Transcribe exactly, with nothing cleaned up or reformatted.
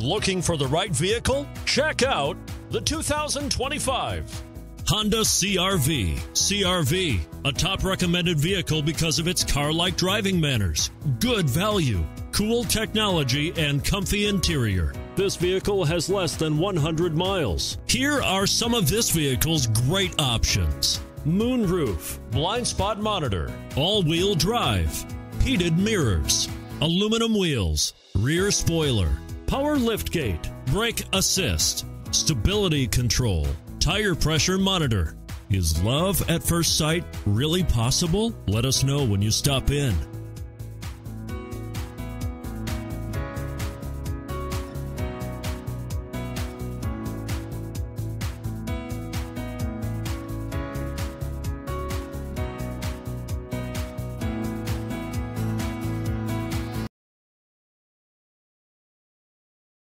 Looking for the right vehicle? Check out the two thousand twenty-five Honda C R V. C R V, a top recommended vehicle because of its car-like driving manners, good value, cool technology, and comfy interior. This vehicle has less than one hundred miles. Here are some of this vehicle's great options: moonroof, blind spot monitor, all-wheel drive, heated mirrors, aluminum wheels, rear spoiler, power liftgate, brake assist, stability control, tire pressure monitor. Is love at first sight really possible? Let us know when you stop in.